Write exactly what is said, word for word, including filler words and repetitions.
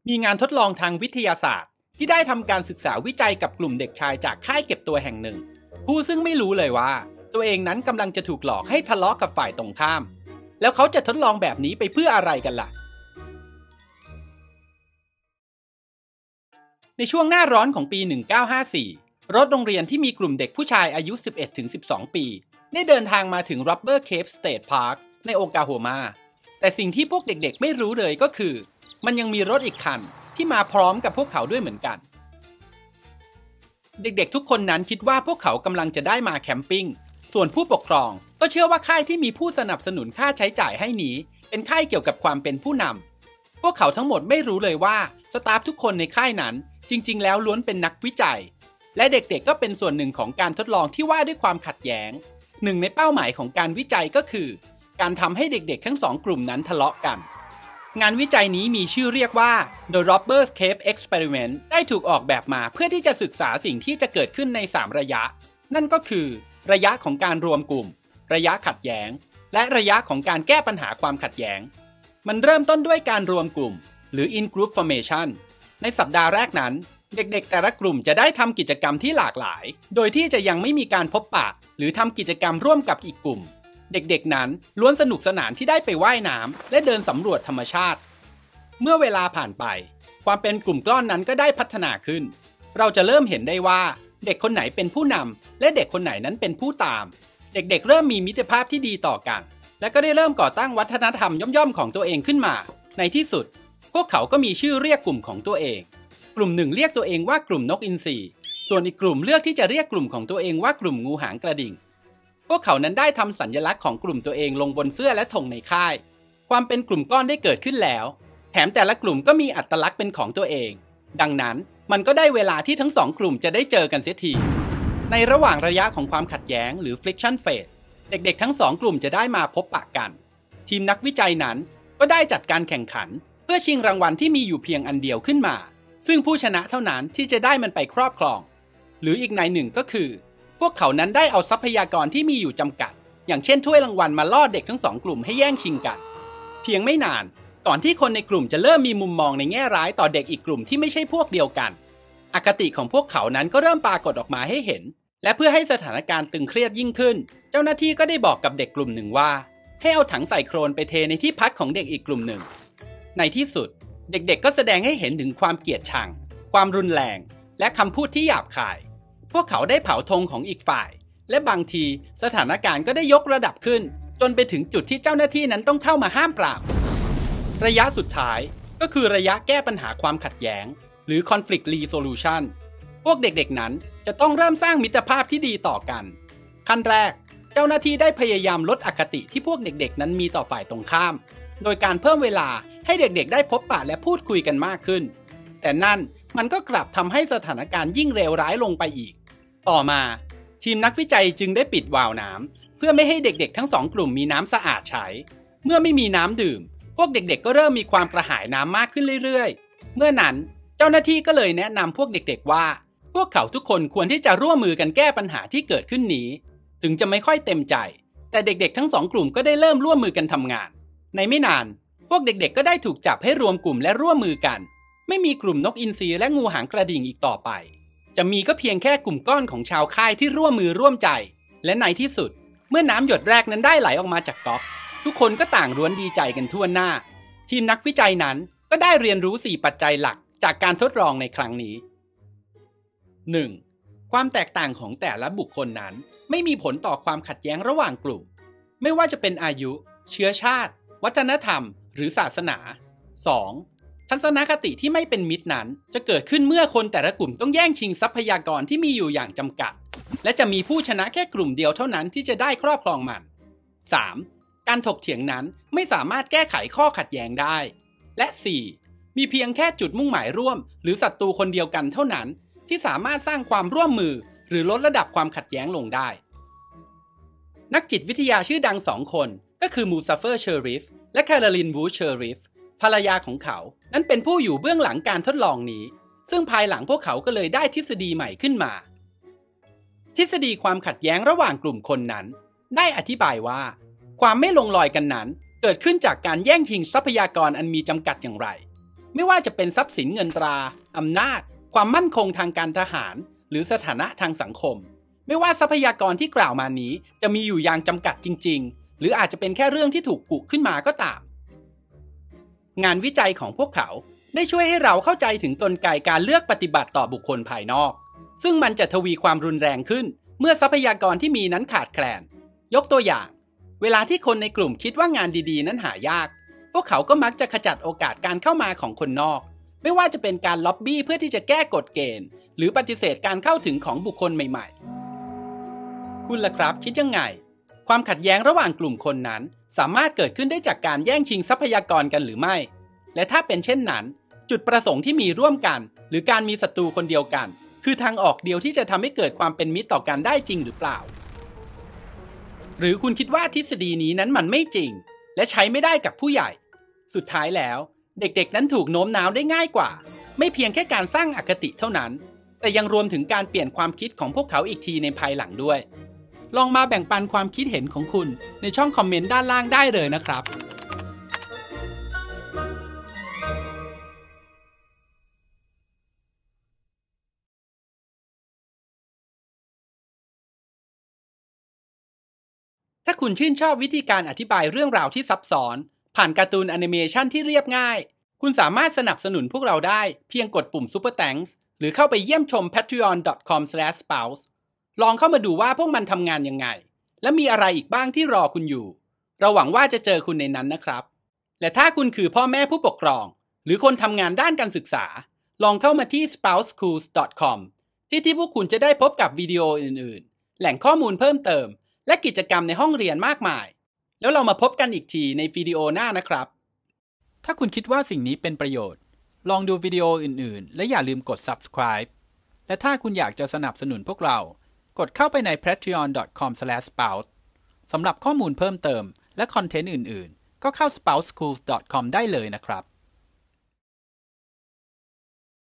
มีงานทดลองทางวิทยาศาสตร์ที่ได้ทำการศึกษาวิจัยกับกลุ่มเด็กชายจากค่ายเก็บตัวแห่งหนึ่งผู้ซึ่งไม่รู้เลยว่าตัวเองนั้นกำลังจะถูกหลอกให้ทะเลาะกับฝ่ายตรงข้ามแล้วเขาจะทดลองแบบนี้ไปเพื่ออะไรกันล่ะในช่วงหน้าร้อนของปีหนึ่งเก้าห้าสี่รถโรงเรียนที่มีกลุ่มเด็กผู้ชายอายุ สิบเอ็ดถึงสิบสอง ปีได้เดินทางมาถึง Rubber Cave State Park ในโอกลาโฮมาแต่สิ่งที่พวกเด็กๆไม่รู้เลยก็คือมันยังมีรถอีกคันที่มาพร้อมกับพวกเขาด้วยเหมือนกันเด็กๆทุกคนนั้นคิดว่าพวกเขากำลังจะได้มาแคมปิ้งส่วนผู้ปกครองก็เชื่อว่าค่ายที่มีผู้สนับสนุนค่าใช้จ่ายให้นี้เป็นค่ายเกี่ยวกับความเป็นผู้นำพวกเขาทั้งหมดไม่รู้เลยว่าสตาฟทุกคนในค่ายนั้นจริงๆแล้วล้วนเป็นนักวิจัยและเด็กๆก็เป็นส่วนหนึ่งของการทดลองที่ว่าด้วยความขัดแย้งหนึ่งในเป้าหมายของการวิจัยก็คือการทำให้เด็กๆทั้งสองกลุ่มนั้นทะเลาะกันงานวิจัยนี้มีชื่อเรียกว่า The Rubber Cave Experiment ได้ถูกออกแบบมาเพื่อที่จะศึกษาสิ่งที่จะเกิดขึ้นในสามระยะนั่นก็คือระยะของการรวมกลุ่มระยะขัดแย้งและระยะของการแก้ปัญหาความขัดแย้งมันเริ่มต้นด้วยการรวมกลุ่มหรือ in group formation ในสัปดาห์แรกนั้นเด็กๆแต่ละกลุ่มจะได้ทำกิจกรรมที่หลากหลายโดยที่จะยังไม่มีการพบปะหรือทำกิจกรรมร่วมกับอีกกลุ่มเด็กๆนั้นล้วนสนุกสนานที่ได้ไปว่ายน้ำและเดินสำรวจธรรมชาติเมื่อเวลาผ่านไปความเป็นกลุ่มก้อนนั้นก็ได้พัฒนาขึ้นเราจะเริ่มเห็นได้ว่าเด็กคนไหนเป็นผู้นำและเด็กคนไหนนั้นเป็นผู้ตามเด็กๆเริ่มมีมิตรภาพที่ดีต่อกันและก็ได้เริ่มก่อตั้งวัฒนธรรมย่อมๆของตัวเองขึ้นมาในที่สุดพวกเขาก็มีชื่อเรียกกลุ่มของตัวเองกลุ่มหนึ่งเรียกตัวเองว่ากลุ่มนกอินทรีส่วนอีกกลุ่มเลือกที่จะเรียกกลุ่มของตัวเองว่ากลุ่มงูหางกระดิ่งพวกเขานั้นได้ทำสัญลักษณ์ของกลุ่มตัวเองลงบนเสื้อและธงในค่ายความเป็นกลุ่มก้อนได้เกิดขึ้นแล้วแถมแต่ละกลุ่มก็มีอัตลักษณ์เป็นของตัวเองดังนั้นมันก็ได้เวลาที่ทั้งสองกลุ่มจะได้เจอกันเสียทีในระหว่างระยะของความขัดแย้งหรือ friction phase เด็กๆทั้งสองกลุ่มจะได้มาพบปะกันทีมนักวิจัยนั้นก็ได้จัดการแข่งขันเพื่อชิงรางวัลที่มีอยู่เพียงอันเดียวขึ้นมาซึ่งผู้ชนะเท่านั้นที่จะได้มันไปครอบครองหรืออีกในหนึ่งก็คือพวกเขานั้นได้เอาทรัพยากรที่มีอยู่จำกัดอย่างเช่นถ้วยรางวัลมาล่อเด็กทั้งสองกลุ่มให้แย่งชิงกันเพียงไม่นานก่อนที่คนในกลุ่มจะเริ่มมีมุมมองในแง่ร้ายต่อเด็กอีกกลุ่มที่ไม่ใช่พวกเดียวกันอคติของพวกเขานั้นก็เริ่มปรากฏออกมาให้เห็นและเพื่อให้สถานการณ์ตึงเครียดยิ่งขึ้นเจ้าหน้าที่ก็ได้บอกกับเด็กกลุ่มหนึ่งว่าให้เอาถังใส่โคลนไปเทในที่พักของเด็กอีกกลุ่มหนึ่งในที่สุดเด็กๆก็แสดงให้เห็นถึงความเกลียดชังความรุนแรงและคำพูดที่หยาบคายพวกเขาได้เผาธงของอีกฝ่ายและบางทีสถานการณ์ก็ได้ยกระดับขึ้นจนไปถึงจุดที่เจ้าหน้าที่นั้นต้องเข้ามาห้ามปรามระยะสุดท้ายก็คือระยะแก้ปัญหาความขัดแย้งหรือ conflict resolution พวกเด็กๆนั้นจะต้องเริ่มสร้างมิตรภาพที่ดีต่อกันขั้นแรกเจ้าหน้าที่ได้พยายามลดอคติที่พวกเด็กๆนั้นมีต่อฝ่ายตรงข้ามโดยการเพิ่มเวลาให้เด็กๆได้พบปะและพูดคุยกันมากขึ้นแต่นั่นมันก็กลับทำให้สถานการณ์ยิ่งเลวร้ายลงไปอีกต่อมาทีมนักวิจัยจึงได้ปิดวาล์วน้ำเพื่อไม่ให้เด็กๆทั้งสองกลุ่มมีน้ำสะอาดใช้เมื่อไม่มีน้ำดื่มพวกเด็กๆก็เริ่มมีความกระหายน้ำมากขึ้นเรื่อยๆเมื่อนั้นเจ้าหน้าที่ก็เลยแนะนำพวกเด็กๆว่าพวกเขาทุกคนควรที่จะร่วมมือกันแก้ปัญหาที่เกิดขึ้นนี้ถึงจะไม่ค่อยเต็มใจแต่เด็กๆทั้งสองกลุ่มก็ได้เริ่มร่วมมือกันทำงานในไม่นานพวกเด็กๆก็ได้ถูกจับให้รวมกลุ่มและร่วมมือกันไม่มีกลุ่มนกอินทรีและงูหางกระดิ่งอีกต่อไปจะมีก็เพียงแค่กลุ่มก้อนของชาวค่ายที่ร่วมมือร่วมใจและในที่สุดเมื่อน้ำหยดแรกนั้นได้ไหลออกมาจากก๊อกทุกคนก็ต่างล้วนดีใจกันทั่วหน้าทีมนักวิจัยนั้นก็ได้เรียนรู้สี่ปัจจัยหลักจากการทดลองในครั้งนี้ หนึ่ง. ความแตกต่างของแต่ละบุคคลนั้นไม่มีผลต่อความขัดแย้งระหว่างกลุ่มไม่ว่าจะเป็นอายุเชื้อชาติวัฒนธรรมหรือศาสนา สอง. ทัศนคติที่ไม่เป็นมิตรนั้นจะเกิดขึ้นเมื่อคนแต่ละกลุ่มต้องแย่งชิงทรัพยากรที่มีอยู่อย่างจำกัดและจะมีผู้ชนะแค่กลุ่มเดียวเท่านั้นที่จะได้ครอบครองมัน สาม. การถกเถียงนั้นไม่สามารถแก้ไขข้อขัดแย้งได้และ สี่. มีเพียงแค่จุดมุ่งหมายร่วมหรือศัตรูคนเดียวกันเท่านั้นที่สามารถสร้างความร่วมมือหรือลดระดับความขัดแย้งลงได้นักจิตวิทยาชื่อดังสองคนก็คือมูซาเฟอร์เชอริฟและแคโรลินวูดเชอริฟภรรยาของเขานั้นเป็นผู้อยู่เบื้องหลังการทดลองนี้ซึ่งภายหลังพวกเขาก็เลยได้ทฤษฎีใหม่ขึ้นมาทฤษฎีความขัดแย้งระหว่างกลุ่มคนนั้นได้อธิบายว่าความไม่ลงรอยกันนั้นเกิดขึ้นจากการแย่งชิงทรัพยากรอันมีจำกัดอย่างไรไม่ว่าจะเป็นทรัพย์สินเงินตราอำนาจความมั่นคงทางการทหารหรือสถานะทางสังคมไม่ว่าทรัพยากรที่กล่าวมานี้จะมีอยู่อย่างจำกัดจริงๆหรืออาจจะเป็นแค่เรื่องที่ถูกกุขึ้นมาก็ตามงานวิจัยของพวกเขาได้ช่วยให้เราเข้าใจถึงกลไกการเลือกปฏิบัติต่อบุคคลภายนอกซึ่งมันจะทวีความรุนแรงขึ้นเมื่อทรัพยากรที่มีนั้นขาดแคลนยกตัวอย่างเวลาที่คนในกลุ่มคิดว่างานดีๆนั้นหายากพวกเขาก็มักจะขจัดโอกาสการเข้ามาของคนนอกไม่ว่าจะเป็นการล็อบบี้เพื่อที่จะแก้กฎเกณฑ์หรือปฏิเสธการเข้าถึงของบุคคลใหม่ๆคุณล่ะครับคิดยังไงความขัดแย้งระหว่างกลุ่มคนนั้นสามารถเกิดขึ้นได้จากการแย่งชิงทรัพยากรกันหรือไม่และถ้าเป็นเช่นนั้นจุดประสงค์ที่มีร่วมกันหรือการมีศัตรูคนเดียวกันคือทางออกเดียวที่จะทำให้เกิดความเป็นมิตรต่อกันได้จริงหรือเปล่าหรือคุณคิดว่าทฤษฎีนี้นั้นมันไม่จริงและใช้ไม่ได้กับผู้ใหญ่สุดท้ายแล้วเด็กๆนั้นถูกโน้มน้าวได้ง่ายกว่าไม่เพียงแค่การสร้างอคติเท่านั้นแต่ยังรวมถึงการเปลี่ยนความคิดของพวกเขาอีกทีในภายหลังด้วยลองมาแบ่งปันความคิดเห็นของคุณในช่องคอมเมนต์ด้านล่างได้เลยนะครับถ้าคุณชื่นชอบวิธีการอธิบายเรื่องราวที่ซับซ้อนผ่านการ์ตูนแอนิเมชันที่เรียบง่ายคุณสามารถสนับสนุนพวกเราได้เพียงกดปุ่ม Super Thanks หรือเข้าไปเยี่ยมชม แพทรีออน ดอท คอม สแลช สเปาส์ ลองเข้ามาดูว่าพวกมันทำงานยังไงและมีอะไรอีกบ้างที่รอคุณอยู่เราหวังว่าจะเจอคุณในนั้นนะครับและถ้าคุณคือพ่อแม่ผู้ปกครองหรือคนทำงานด้านการศึกษาลองเข้ามาที่ สเปาส์ สคูลส์ ดอท คอม ที่ที่พวกคุณจะได้พบกับวิดีโออื่นๆแหล่งข้อมูลเพิ่มเติมและกิจกรรมในห้องเรียนมากมายแล้วเรามาพบกันอีกทีในวิดีโอหน้านะครับถ้าคุณคิดว่าสิ่งนี้เป็นประโยชน์ลองดูวิดีโออื่นๆและอย่าลืมกด Subscribe และถ้าคุณอยากจะสนับสนุนพวกเรากดเข้าไปใน แพทรีออน ดอท คอม สแลช สเปาส์ สำหรับข้อมูลเพิ่มเติมและคอนเทนต์อื่นๆก็เข้า สเปาส์ สคูลส์ ดอท คอม ได้เลยนะครับ